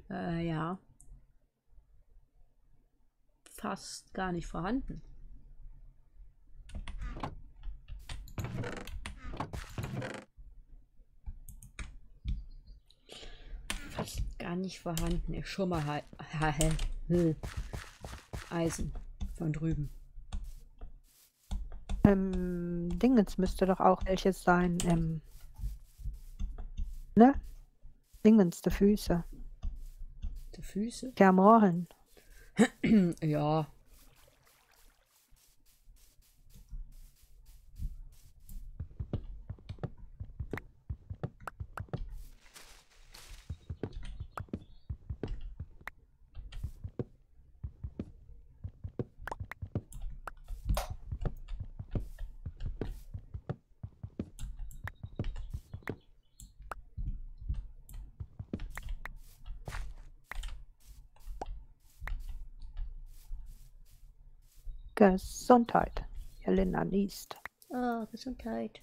Ja. Fast gar nicht vorhanden. Fast gar nicht vorhanden. Ich schon mal halt. Eisen von drüben. Dingens müsste doch auch welches sein. Ne? Dingens, die Füße. Die Füße? Der Morgen. Ja. Gesundheit. Helena niest. Oh, Gesundheit.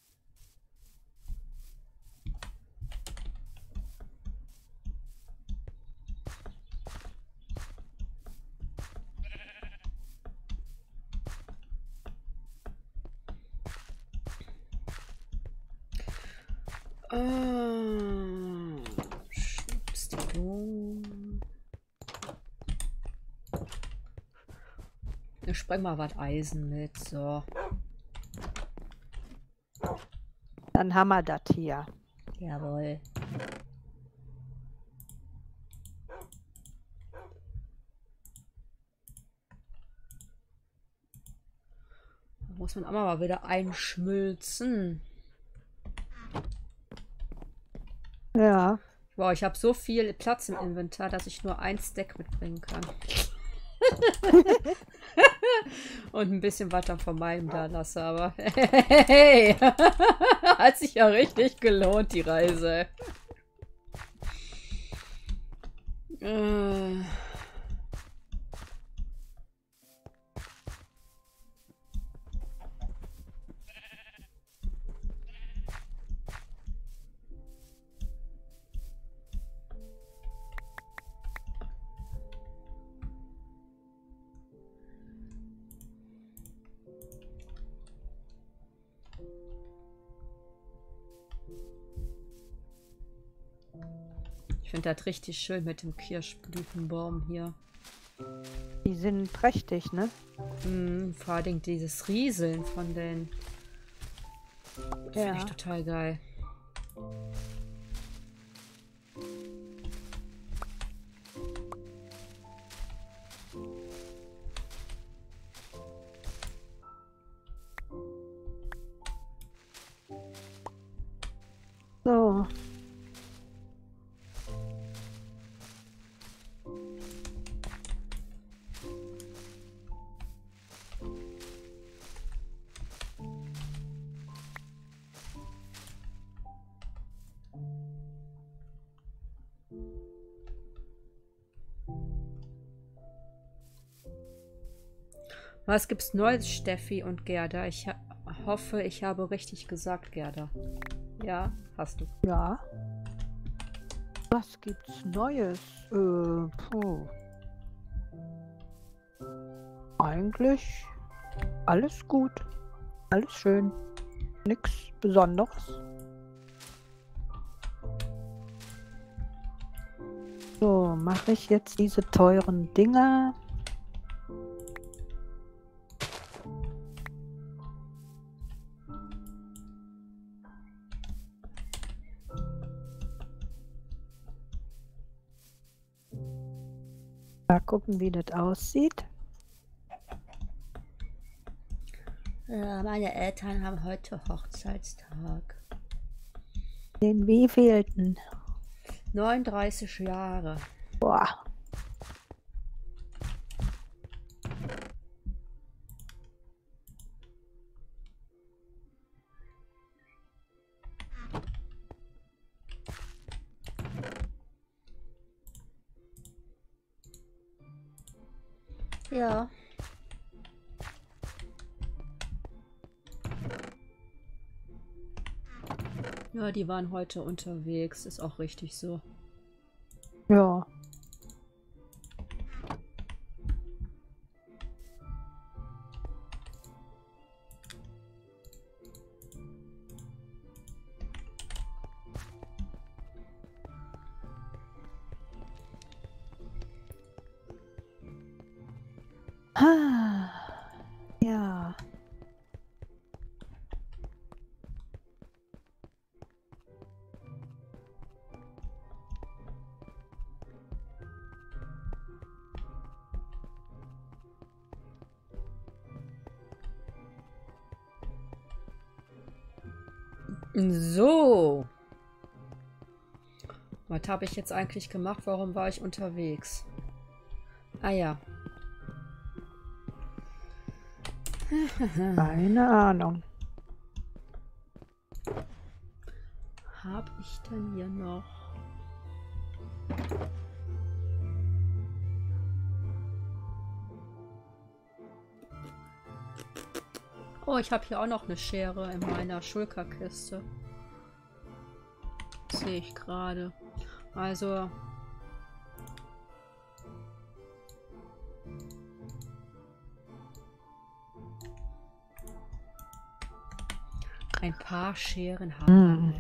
Schnaps die Blumen. Ich spreng mal was Eisen mit. So. Dann haben wir das hier. Jawohl. Da muss man auch mal wieder einschmilzen. Ja. Wow, ich habe so viel Platz im Inventar, dass ich nur ein Stack mitbringen kann. Und ein bisschen weiter von meinem da lasse, aber hey, hat sich ja richtig gelohnt, die Reise. Ich finde das richtig schön mit dem Kirschblütenbaum hier. Die sind prächtig, ne? Vor allem dieses Rieseln von den. Finde ich Ja. total geil. So. Was gibt's Neues, Steffi und Gerda? Ich hoffe, ich habe richtig gesagt, Gerda. Ja, hast du. Ja. Was gibt's Neues? Puh. Eigentlich alles gut. Alles schön. Nix Besonderes. So, mache ich jetzt diese teuren Dinger. Mal gucken, wie das aussieht. Ja, meine Eltern haben heute Hochzeitstag. Den wievielten? 39 Jahre. Boah. Ja. Ja, die waren heute unterwegs. Ist auch richtig so. Ja. Ah, ja. So. Was habe ich jetzt eigentlich gemacht? Warum war ich unterwegs? Ah ja. Keine Ahnung. Habe ich denn hier noch? Oh, ich habe hier auch noch eine Schere in meiner Schulterkiste. Sehe ich gerade. Also... ein paar Scheren haben.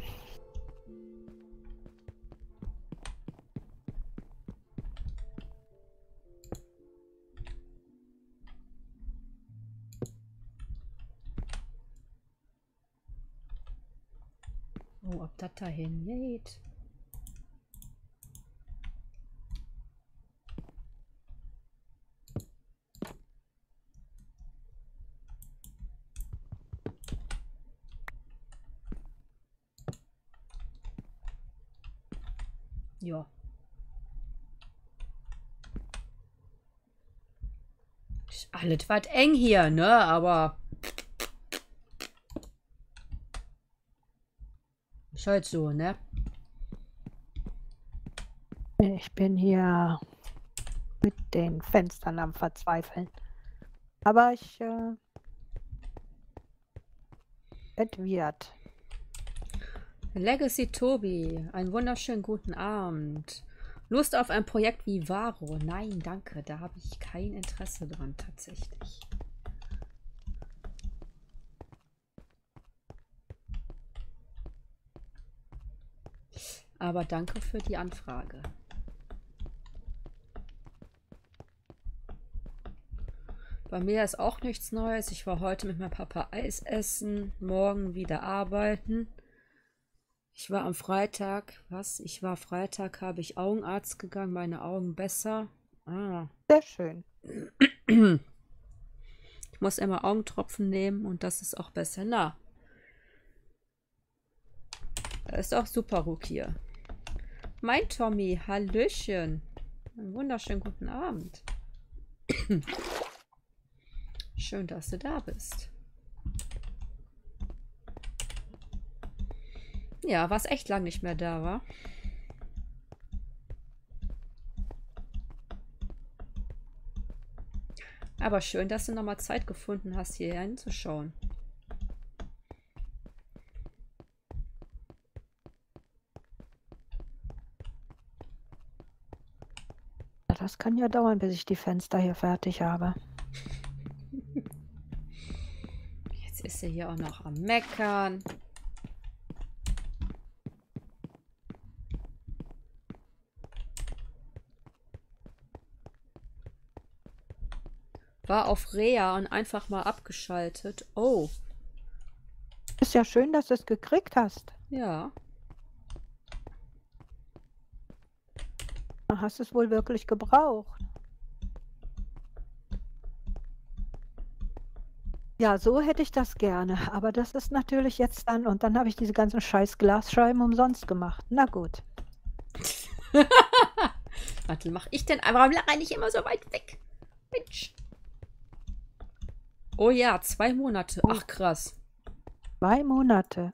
Oh, ob das dahin geht? Ja. Ist alles was eng hier, ne? Aber ist halt so, ne? Ich bin hier mit den Fenstern am Verzweifeln. Aber es wird. Legacy Tobi, einen wunderschönen guten Abend. Lust auf ein Projekt wie Varo? Nein, danke, da habe ich kein Interesse dran, tatsächlich. Aber danke für die Anfrage. Bei mir ist auch nichts Neues. Ich war heute mit meinem Papa Eis essen, morgen wieder arbeiten. Ich war am Freitag, Freitag, habe ich Augenarzt gegangen, meine Augen besser. Ah. Sehr schön. Ich muss immer Augentropfen nehmen und das ist auch besser. Na, das ist auch super, Rukia. Mein Tommy, hallöchen. Einen wunderschönen guten Abend. Schön, dass du da bist. Ja, was echt lang nicht mehr da war. Aber schön, dass du nochmal Zeit gefunden hast, hier hinzuschauen. Das kann ja dauern, bis ich die Fenster hier fertig habe. Jetzt ist sie hier auch noch am Meckern. War auf Rea und einfach mal abgeschaltet. Oh. Ist ja schön, dass du es gekriegt hast. Ja. Hast du es wohl wirklich gebraucht? Ja, so hätte ich das gerne. Aber das ist natürlich jetzt dann... Und dann habe ich diese ganzen scheiß Glasscheiben umsonst gemacht. Na gut. Was mache ich denn? Warum renne ich immer so weit weg? Mensch. Oh ja, 2 Monate. Ach, krass. 2 Monate.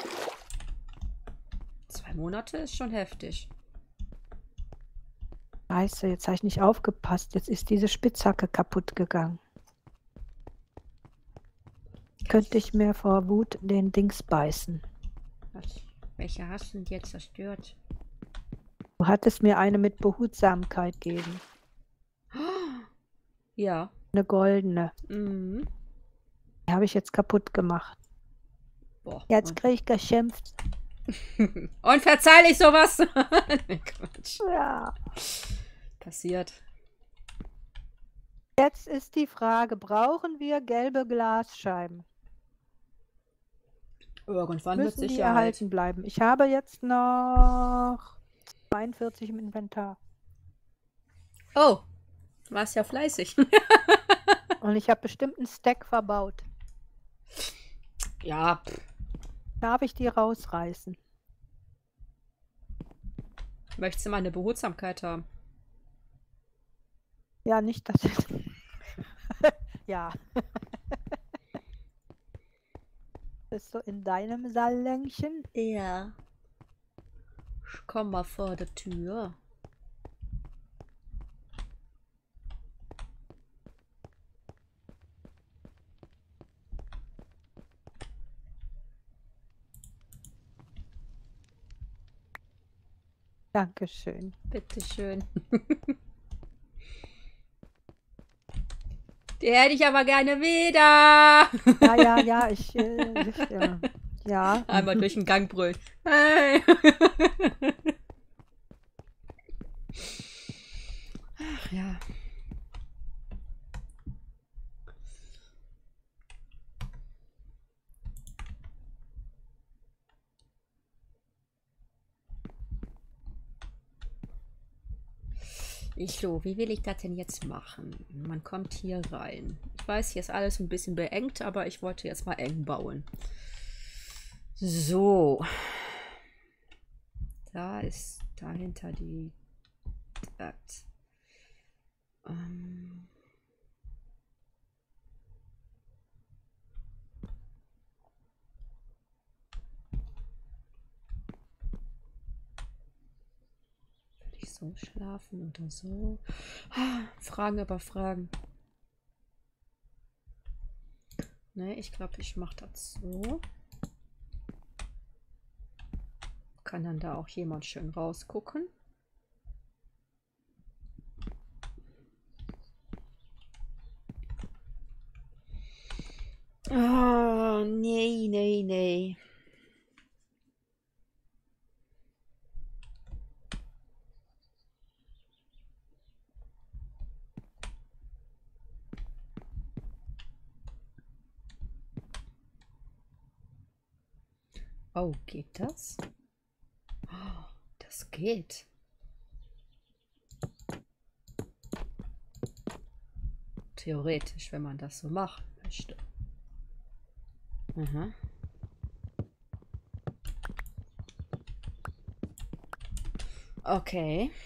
2 Monate ist schon heftig. Scheiße, jetzt habe ich nicht aufgepasst. Jetzt ist diese Spitzhacke kaputt gegangen. Könnte ich mir vor Wut den Dings beißen. Welche hast du denn jetzt zerstört? Du hattest mir eine mit Behutsamkeit geben. Ja. Eine goldene. Mhm. Die habe ich jetzt kaputt gemacht. Boah. Jetzt kriege ich geschimpft. Und verzeihlich sowas. Quatsch. Ja. Passiert. Jetzt ist die Frage, brauchen wir gelbe Glasscheiben? Irgendwann wird Müssen die Sicherheit. erhalten bleiben? Ich habe jetzt noch 42 im Inventar. Oh, du warst ja fleißig. Und ich habe bestimmt einen Stack verbaut. Ja, Darf ich die rausreißen? möchtest du mal eine Behutsamkeit haben? Ja, nicht, dass ich... Ja. Bist du in deinem Salönchen? Ja. Ich komm mal vor der Tür. Dankeschön. Bitteschön. Die hätte ich aber gerne wieder. Ja, ja. Einmal durch den Gang brüllen. Hey. Ach ja. Wie will ich das denn jetzt machen? Man kommt hier rein. Ich weiß, hier ist alles ein bisschen beengt, aber ich wollte jetzt mal eng bauen. So. Da ist dahinter die... Das. Will ich so schlafen oder so? Fragen über Fragen. Ne, ich glaube, ich mache das so. Kann dann da auch jemand schön rausgucken. Oh, nee. Oh, geht das? Oh, das geht. Theoretisch, wenn man das so machen möchte. Aha. Okay.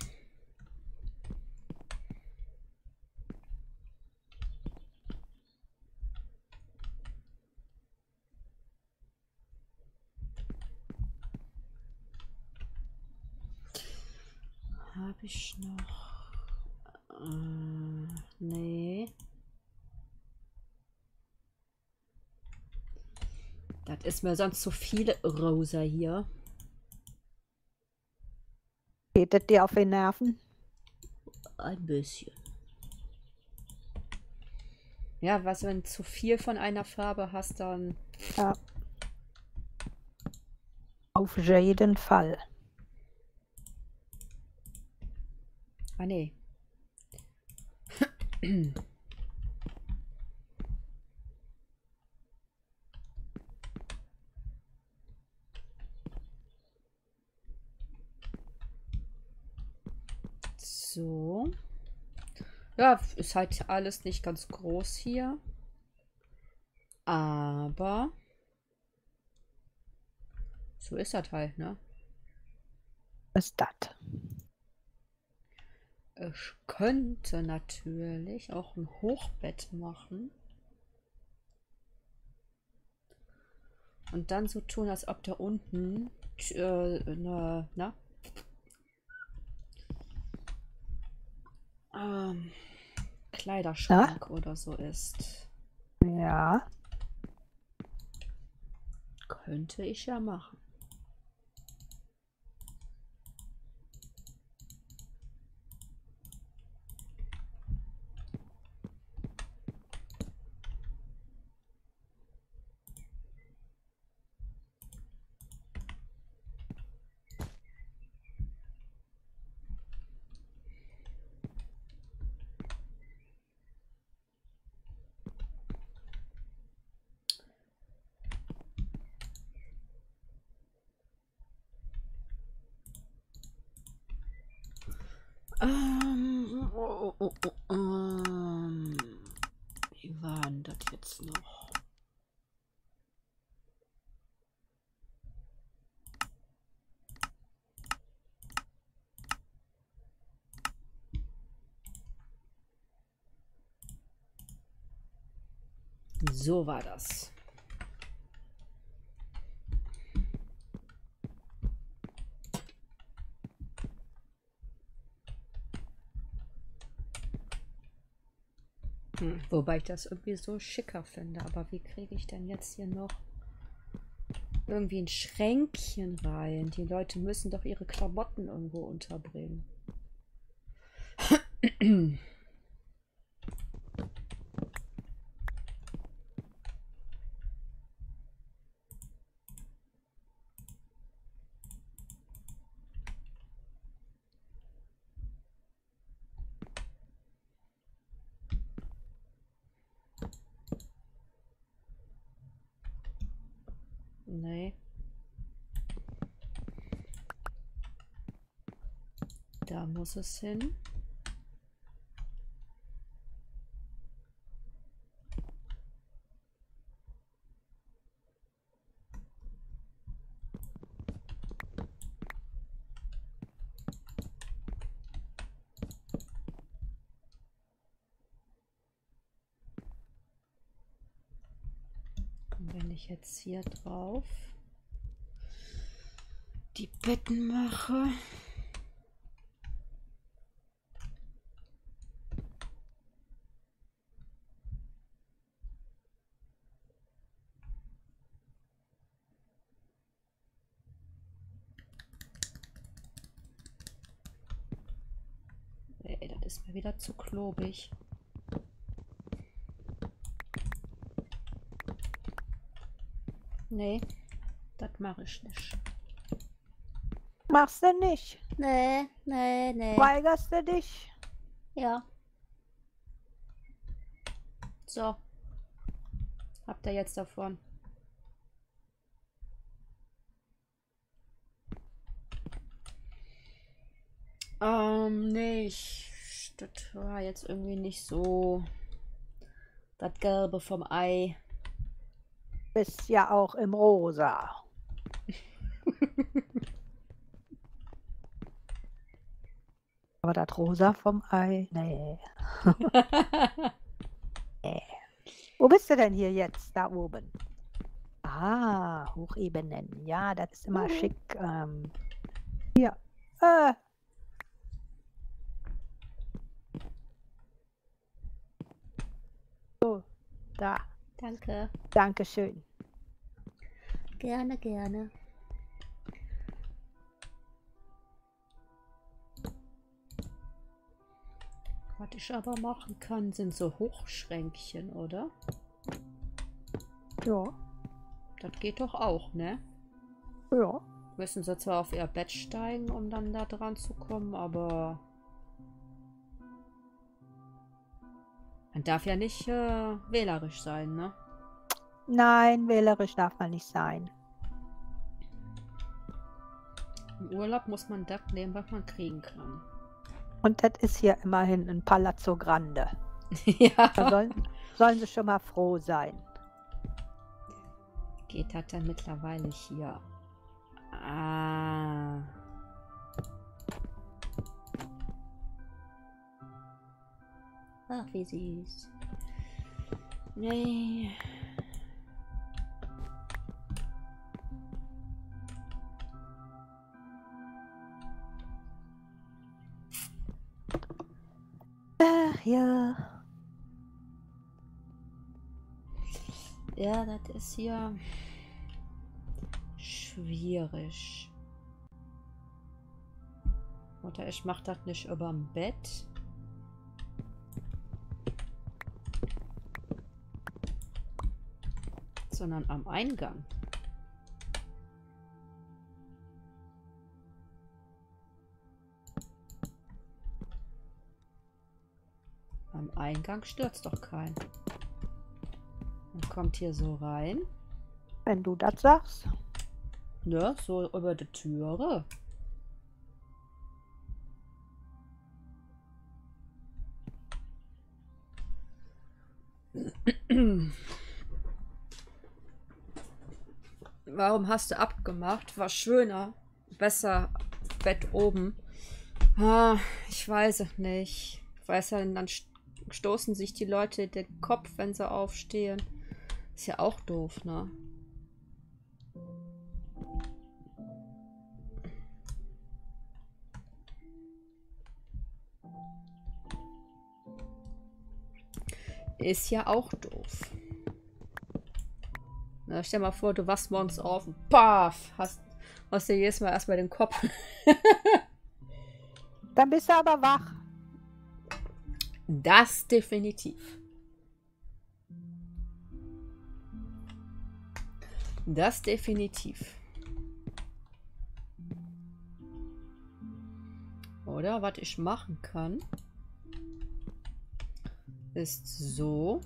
Habe ich noch... nee. Das ist mir sonst zu viel Rosa hier. Geht das dir auf die Nerven? Ein bisschen. Ja, was, wenn du zu viel von einer Farbe hast, dann... Ja. Auf jeden Fall. Ah, nee. So. Ja, ist halt alles nicht ganz groß hier. Aber so ist das halt, ne? Was ist das? Ich könnte natürlich auch ein Hochbett machen. Und dann so tun, als ob da unten Kleiderschrank oder so ist. Ja. Könnte ich ja machen. Oh, oh, oh, wie war denn das jetzt noch? So war das. Wobei ich das irgendwie so schicker finde. Aber wie kriege ich denn jetzt hier noch irgendwie ein Schränkchen rein? Die Leute müssen doch ihre Klamotten irgendwo unterbringen. Nee. Da muss es hin. Und wenn ich jetzt hier drauf die Betten mache. Nee, das ist mir wieder zu klobig. Nee, das mache ich nicht. Machst du nicht? Nee, nee, nee. Weigerst du dich? Ja. So. Habt ihr jetzt davon? Nee, das war jetzt irgendwie nicht so das Gelbe vom Ei. Bist ja auch im Rosa. Aber das Rosa vom Ei, nee. Nee. Wo bist du denn hier jetzt? Da oben. Ah, Hochebenen. Ja, das ist immer schick. Hier. So, da. Danke. Dankeschön. Gerne, gerne. Was ich aber machen kann, sind so Hochschränkchen, oder? Ja. Das geht doch auch, ne? Ja. Müssen sie zwar auf ihr Bett steigen, um dann da dran zu kommen, aber man darf ja nicht wählerisch sein, ne? Nein, wählerisch darf man nicht sein. Im Urlaub muss man das nehmen, was man kriegen kann. Und das ist hier immerhin ein Palazzo Grande. Ja. Da sollen sie schon mal froh sein. Geht das dann mittlerweile hier? Ah. Ach, wie süß. Nee. Ach ja. Ja, das ist hier schwierig. Oder ich mache das nicht überm Bett. Sondern am Eingang. Am Eingang stürzt doch kein. Man kommt hier so rein. Wenn du das sagst. Ja, so über die Türe. Warum hast du abgemacht? War schöner. Besser. Bett oben. Ah, ich weiß es nicht. Ich weiß ja, dann stoßen sich die Leute den Kopf, wenn sie aufstehen. Ist ja auch doof, ne? Ist ja auch doof. Na, stell mal vor, du wachst morgens auf und paf, hast dir jedes Mal erstmal den Kopf. Dann bist du aber wach. Das definitiv. Das definitiv. Oder was ich machen kann, ist so.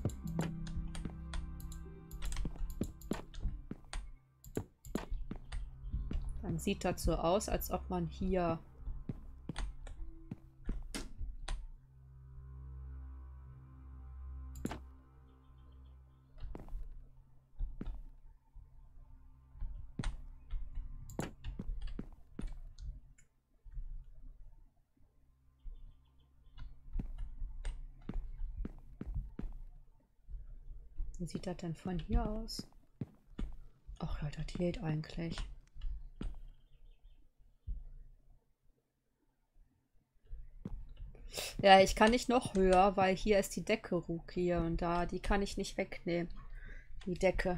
Dann sieht das so aus, als ob man hier wie sieht das denn von hier aus? Ach ja, das geht eigentlich. Ja, ich kann nicht noch höher, weil hier ist die Decke, Ruki, und da, die kann ich nicht wegnehmen. Die Decke.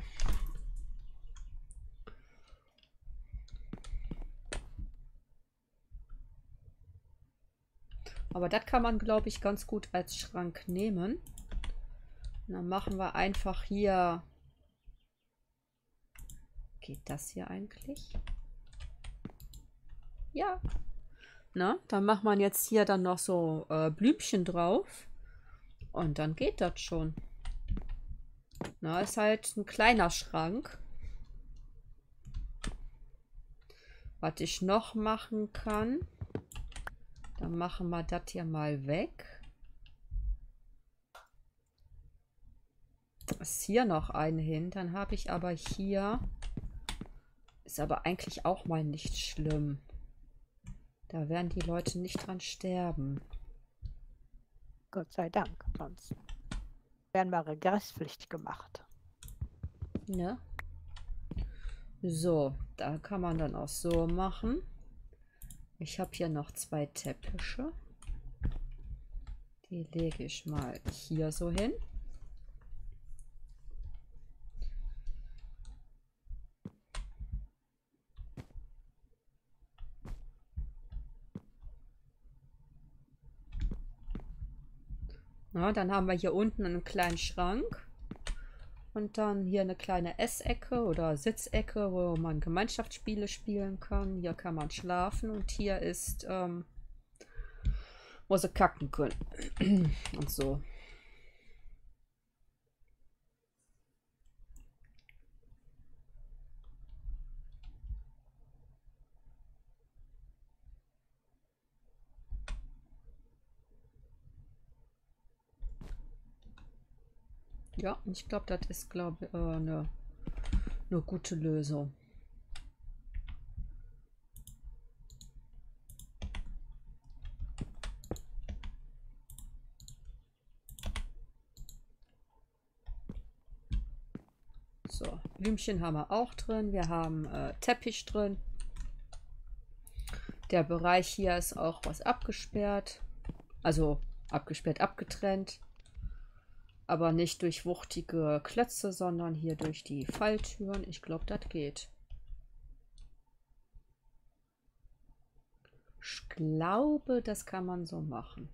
Aber das kann man, glaube ich, ganz gut als Schrank nehmen. Und dann machen wir einfach hier. Geht das hier eigentlich? Ja. Na, dann macht man jetzt hier dann noch so Blümchen drauf. Und dann geht das schon. Na, ist halt ein kleiner Schrank. Was ich noch machen kann, dann machen wir das hier mal weg. Ist hier noch ein hin. Dann habe ich aber hier. Ist aber eigentlich auch mal nicht schlimm. Da werden die Leute nicht dran sterben. Gott sei Dank. Sonst werden wir regresspflichtig gemacht. Ne? So, da kann man dann auch so machen. Ich habe hier noch 2 Teppiche. Die lege ich mal hier so hin. Ja, dann haben wir hier unten einen kleinen Schrank. Und dann hier eine kleine Essecke oder Sitzecke, wo man Gemeinschaftsspiele spielen kann. Hier kann man schlafen und hier ist, wo sie kacken können. Und so. Ja, ich glaube, das ist, glaube ich, eine gute Lösung. So, Blümchen haben wir auch drin. Wir haben Teppich drin. Der Bereich hier ist auch was abgesperrt. Also abgesperrt, abgetrennt. Aber nicht durch wuchtige Klötze, sondern hier durch die Falltüren. Ich glaube, das geht. Ich glaube, das kann man so machen.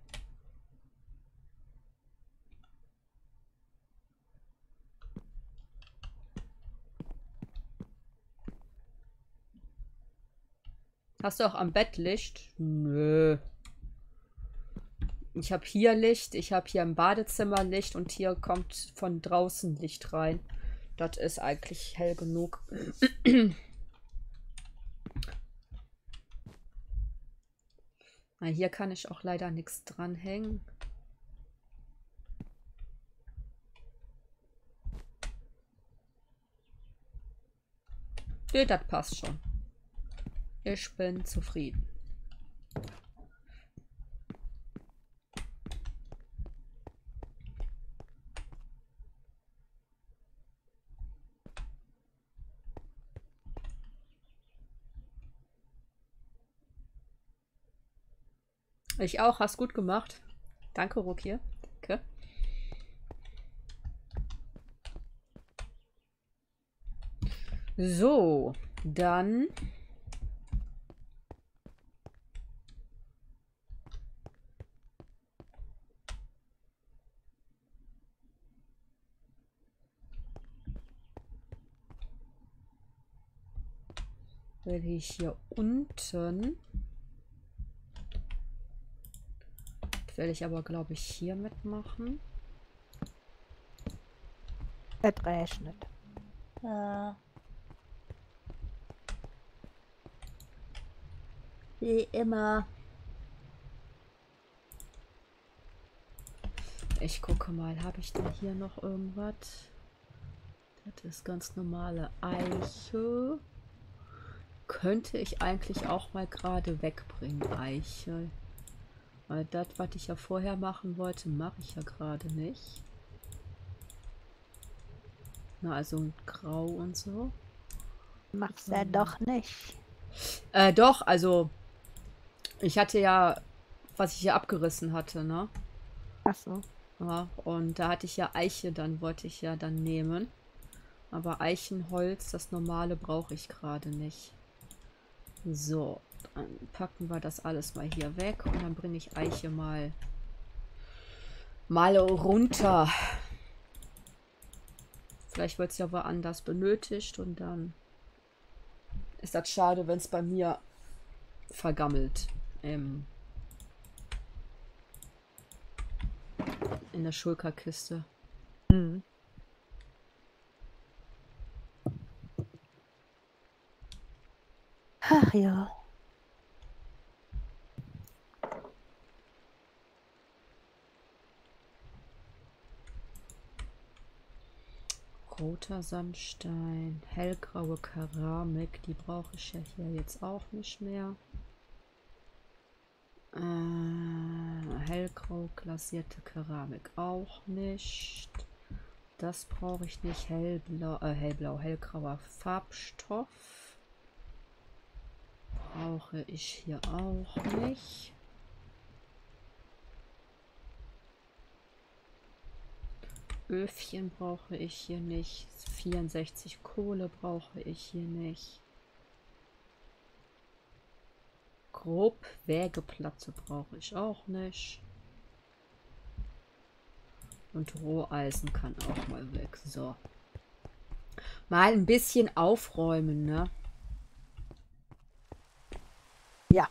Hast du auch am Bett Licht? Nö. Ich habe hier Licht, ich habe hier im Badezimmer Licht und hier kommt von draußen Licht rein. Das ist eigentlich hell genug. Na, hier kann ich auch leider nichts dranhängen. Nee, das passt schon. Ich bin zufrieden. Ich auch, hast gut gemacht. Danke, Ruki. Danke. So, dann will ich hier unten. Das werde ich aber, glaube ich, hier mitmachen. Es regnet. Wie immer. Ich gucke mal, habe ich denn hier noch irgendwas? Das ist ganz normale Eiche. Könnte ich eigentlich auch mal gerade wegbringen, Eiche. Weil das, was ich ja vorher machen wollte, mache ich ja gerade nicht. Na, also grau und so. Mach's ja doch nicht. Doch, also ich hatte ja, was ich hier abgerissen hatte, ne? Ach so. Ja, und da hatte ich ja Eiche, dann wollte ich ja dann nehmen. Aber Eichenholz, das normale, brauche ich gerade nicht. So, dann packen wir das alles mal hier weg und dann bringe ich Eiche mal runter. Vielleicht wird es ja woanders benötigt und dann ist das schade, wenn es bei mir vergammelt in der Schulterkiste. Hm. Ach ja. Roter Sandstein, hellgraue Keramik, die brauche ich ja hier jetzt auch nicht mehr. Hellgrau glasierte Keramik auch nicht. Das brauche ich nicht. Hellgrauer Farbstoff. Brauche ich hier auch nicht. Öfchen brauche ich hier nicht. 64 Kohle brauche ich hier nicht. Grob Wägeplatte brauche ich auch nicht. Und Roheisen kann auch mal weg. So. Mal ein bisschen aufräumen, ne? Ja.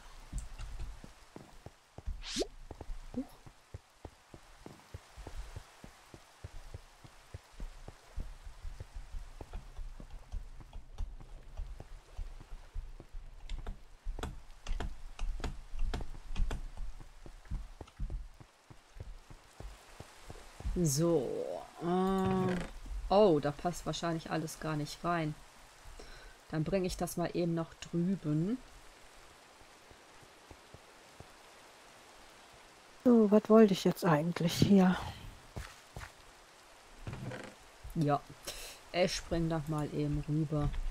So. Oh, da passt wahrscheinlich alles gar nicht rein. Dann bringe ich das mal eben noch drüben. So, was wollte ich jetzt eigentlich hier? Ja. Ich spring da mal eben rüber.